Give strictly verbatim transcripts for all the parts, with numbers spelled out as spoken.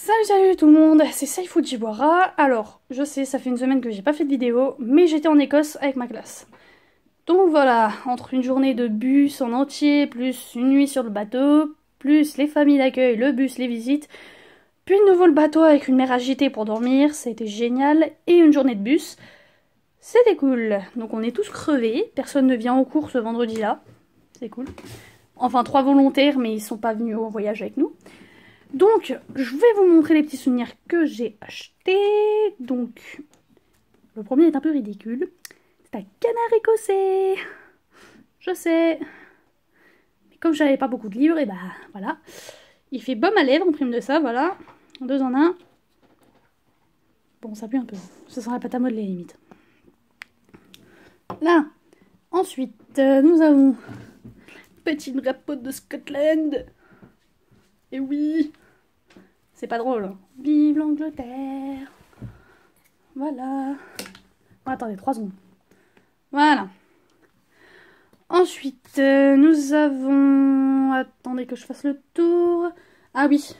Salut salut tout le monde, c'est Saifou Djibwara. Alors, je sais, ça fait une semaine que j'ai pas fait de vidéo, mais j'étais en Écosse avec ma classe. Donc voilà, entre une journée de bus en entier, plus une nuit sur le bateau, plus les familles d'accueil, le bus, les visites, puis de nouveau le bateau avec une mer agitée pour dormir, c'était génial, et une journée de bus, c'était cool. Donc on est tous crevés, personne ne vient au cours ce vendredi-là, c'est cool. Enfin, trois volontaires, mais ils sont pas venus au voyage avec nous. Donc, je vais vous montrer les petits souvenirs que j'ai achetés. Donc, le premier est un peu ridicule. C'est un canard écossais. Je sais. Mais comme j'avais pas beaucoup de livres, et bah voilà. Il fait baume à lèvres en prime de ça, voilà. En deux en un. Bon, ça pue un peu. Ça sent la pâte à modeler limite. Là. Ensuite, euh, nous avons petit drapeau de Scotland. Et oui. C'est pas drôle. Vive l'Angleterre. Voilà. Oh, attendez, trois secondes. Voilà. Ensuite, euh, nous avons... Attendez que je fasse le tour. Ah oui.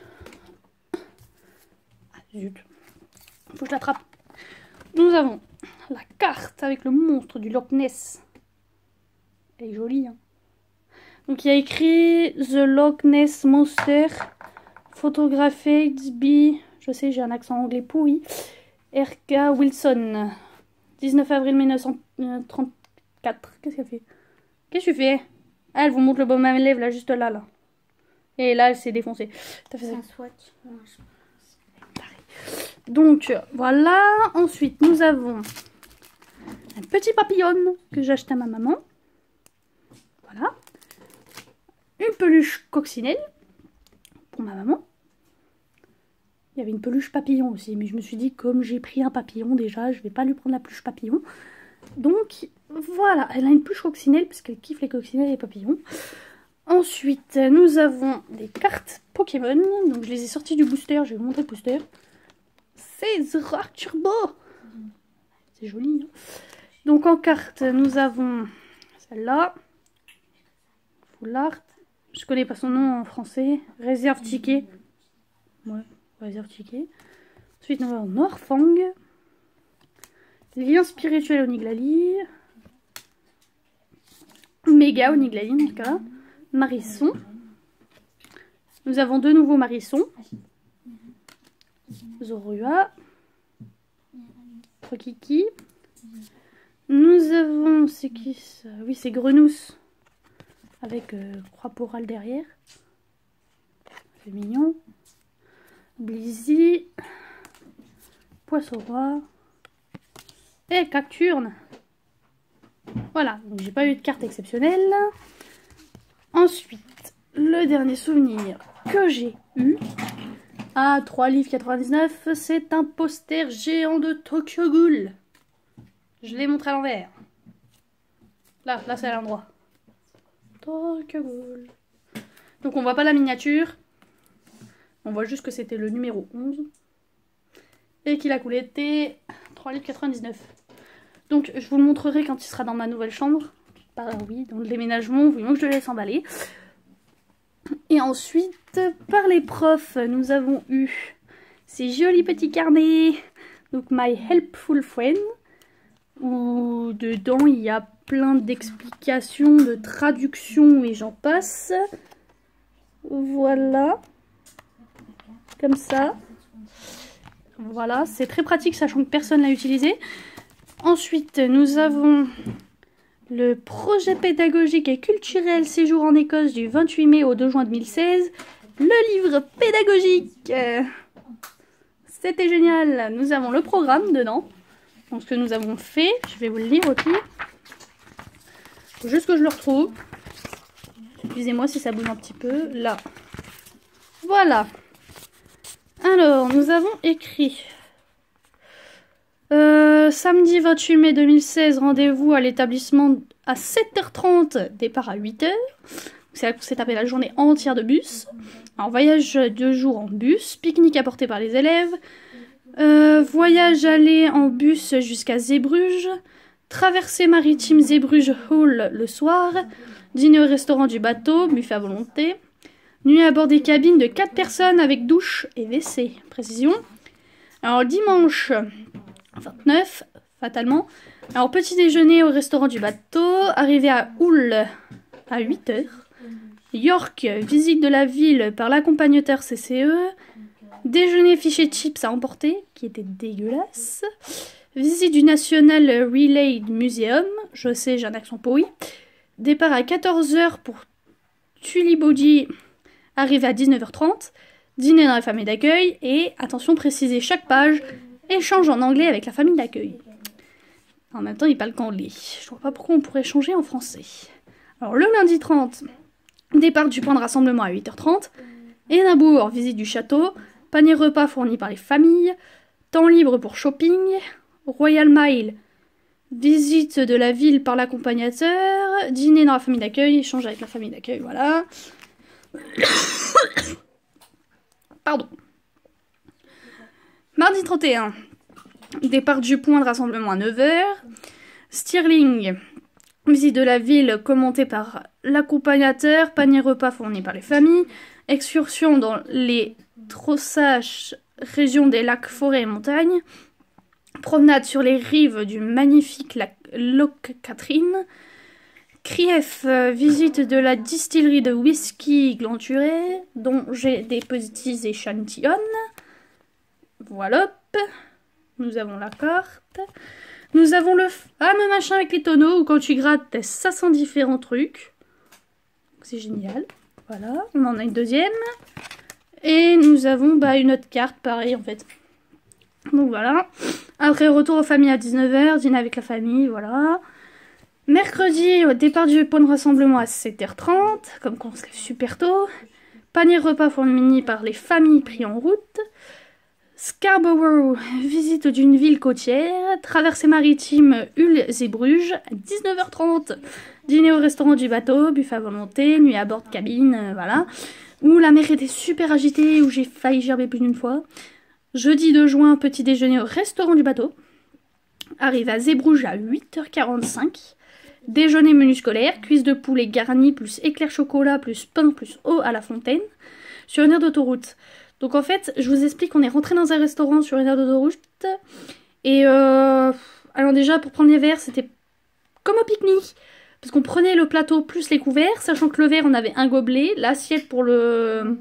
Ah, zut. Faut que je l'attrape. Nous avons la carte avec le monstre du Loch Ness. Elle est jolie, hein. Donc il y a écrit The Loch Ness Monster. Photographed by, je sais, j'ai un accent anglais pourri, R K Wilson, dix-neuf avril mille neuf cent trente-quatre. Qu'est-ce qu'elle fait? Qu'est-ce que tu fais? Ah, elle vous montre le baume à lèvres, là, juste là, là. Et là, elle s'est défoncée. T'as fait ça? Un swatch. Donc, voilà. Ensuite, nous avons un petit papillon que j'ai acheté à ma maman. Voilà. Une peluche coccinelle pour ma maman. Il y avait une peluche papillon aussi, mais je me suis dit, comme j'ai pris un papillon déjà, je vais pas lui prendre la peluche papillon. Donc, voilà, elle a une peluche coccinelle, parce qu'elle kiffe les coccinelles et les papillons. Ensuite, nous avons des cartes Pokémon. Donc, je les ai sorties du booster, je vais vous montrer le booster. C'est Zoroark Turbo. C'est joli, hein. Donc, en carte, nous avons celle-là. Full Art. Je connais pas son nom en français. Réserve Ticket. Ouais. Réserve ticket. Ensuite, nous avons Norfang. Lien spirituel Oniglali. Méga Oniglali, dans ce cas-là. Marisson. Nous avons de nouveau Marisson. Zorua. Rokiki. Nous avons... C'est qui ça? Oui, c'est Grenousse. Avec euh, croix porale derrière. C'est mignon. Blizzy, Poisson Roi et Cacturne. Voilà, donc j'ai pas eu de carte exceptionnelle. Ensuite, le dernier souvenir que j'ai eu à trois livres quatre-vingt-dix-neuf, c'est un poster géant de Tokyo Ghoul. Je l'ai montré à l'envers. Là, là c'est à l'endroit. Tokyo Ghoul. Donc on voit pas la miniature. On voit juste que c'était le numéro onze. Et qu'il a coulé T trois livres quatre-vingt-dix-neuf. Donc je vous le montrerai quand il sera dans ma nouvelle chambre. Bah oui, dans le déménagement, vous voyez que je le laisse emballer. Et ensuite, par les profs, nous avons eu ces jolis petits carnets. Donc My Helpful Friend. Où dedans il y a plein d'explications, de traductions et j'en passe. Voilà. Comme ça. Voilà, c'est très pratique, sachant que personne l'a utilisé. Ensuite, nous avons le projet pédagogique et culturel séjour en Écosse du vingt-huit mai au deux juin deux mille seize. Le livre pédagogique. C'était génial. Nous avons le programme dedans. Donc, ce que nous avons fait, je vais vous le lire aussi. Faut juste que je le retrouve. Excusez-moi si ça bouge un petit peu. Là. Voilà. Alors, nous avons écrit euh, samedi vingt-huit mai deux mille seize, rendez-vous à l'établissement à sept heures trente, départ à huit heures. C'est là qu'on s'est tapé la journée entière de bus. Alors, voyage de jour en bus, pique-nique apporté par les élèves, euh, voyage aller en bus jusqu'à Zeebrugge, traversée maritime Zeebrugge Hall le soir, dîner au restaurant du bateau, buffet à volonté. Nuit à bord des cabines de quatre personnes avec douche et W C. Précision. Alors dimanche vingt-neuf, fatalement. Alors petit déjeuner au restaurant du bateau. Arrivé à Hull à huit heures. York, visite de la ville par l'accompagnateur C C E. Déjeuner fish et chips à emporter, qui était dégueulasse. Visite du National Relay Museum. Je sais, j'ai un accent pourri. Départ à quatorze heures pour Tulibodi. Arrivé à dix-neuf heures trente. Dîner dans la famille d'accueil. Et, attention, préciser chaque page. Échange en anglais avec la famille d'accueil. En même temps, il parle qu'anglais. Je vois pas pourquoi on pourrait changer en français. Alors, le lundi trente, départ du point de rassemblement à huit heures trente. Édimbourg, visite du château. Panier repas fourni par les familles. Temps libre pour shopping. Royal Mile, visite de la ville par l'accompagnateur. Dîner dans la famille d'accueil. Échange avec la famille d'accueil, voilà. Pardon. Mardi trente et un, départ du point de rassemblement à neuf heures. Stirling, visite de la ville commentée par l'accompagnateur. Panier repas fourni par les familles. Excursion dans les Trossachs, région des lacs, forêts et montagnes. Promenade sur les rives du magnifique lac Loch Catherine. Krief, euh, visite de la distillerie de whisky Glenturé, dont j'ai des petits échantillons. Voilà. Nous avons la carte. Nous avons le fameux machin avec les tonneaux où quand tu grattes, ça sent différents trucs. C'est génial. Voilà. On en a une deuxième. Et nous avons bah, une autre carte, pareil en fait. Donc voilà. Après, retour aux familles à dix-neuf heures, dîner avec la famille, voilà. Mercredi, au départ du point de rassemblement à sept heures trente, comme qu'on se lève super tôt. Panier repas fourni par les familles pris en route. Scarborough, visite d'une ville côtière. Traversée maritime Hull et Bruges, à dix-neuf heures trente. Dîner au restaurant du bateau, buffet à volonté, nuit à bord de cabine, euh, voilà. Où la mer était super agitée, où j'ai failli gerber plus d'une fois. Jeudi deux juin, petit déjeuner au restaurant du bateau. Arrive à Zeebrugge à huit heures quarante-cinq. Déjeuner menu scolaire, cuisse de poulet garnie, plus éclair chocolat, plus pain, plus eau à la fontaine. Sur une aire d'autoroute. Donc en fait, je vous explique, on est rentré dans un restaurant sur une aire d'autoroute. Et euh... alors déjà, pour prendre les verres, c'était comme au pique-nique. Parce qu'on prenait le plateau plus les couverts, sachant que le verre, on avait un gobelet. L'assiette pour le...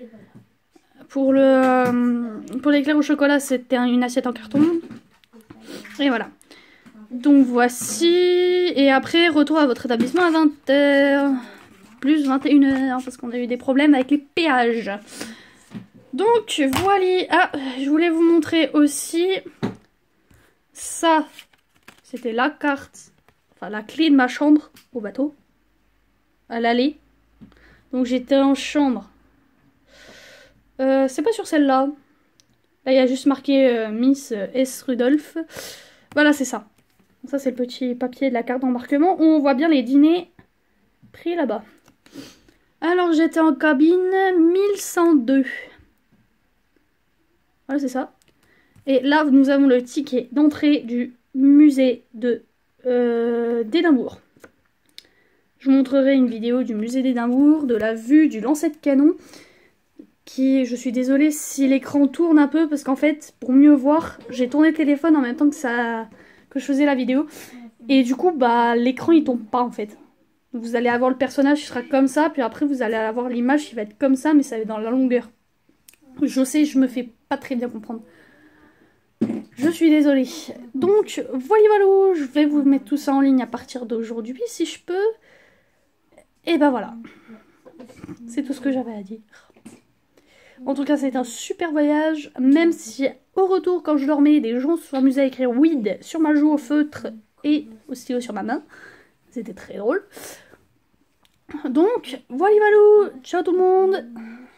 Pour le... Pour l'éclair au chocolat, c'était une assiette en carton. Et voilà. Donc voici. Et après, retour à votre établissement à vingt heures. Plus vingt et une heures, parce qu'on a eu des problèmes avec les péages. Donc voilà. Ah, je voulais vous montrer aussi. Ça, c'était la carte. Enfin, la clé de ma chambre au bateau. À l'aller. Donc j'étais en chambre. Euh, c'est pas sur celle-là. Là, il y a juste marqué euh, Miss S. Rudolph. Voilà, c'est ça. Ça, c'est le petit papier de la carte d'embarquement où on voit bien les dîners pris là-bas. Alors, j'étais en cabine mille cent deux. Voilà, c'est ça. Et là, nous avons le ticket d'entrée du musée de euh, d'Édimbourg. Je vous montrerai une vidéo du musée d'Édimbourg, de la vue du lancer de canon. Qui, je suis désolée si l'écran tourne un peu, parce qu'en fait, pour mieux voir, j'ai tourné le téléphone en même temps que ça... que je faisais la vidéo. Et du coup, bah, l'écran il tombe pas en fait. Vous allez avoir le personnage qui sera comme ça, puis après vous allez avoir l'image qui va être comme ça, mais ça va être dans la longueur. Je sais, je me fais pas très bien comprendre. Je suis désolée. Donc, voilà, voilà, je vais vous mettre tout ça en ligne à partir d'aujourd'hui, si je peux. Et bah voilà. C'est tout ce que j'avais à dire. En tout cas, c'était un super voyage, même si au retour, quand je dormais, des gens se sont amusés à écrire weed sur ma joue au feutre et au stylo sur ma main. C'était très drôle. Donc, voilà, voilà, ciao tout le monde.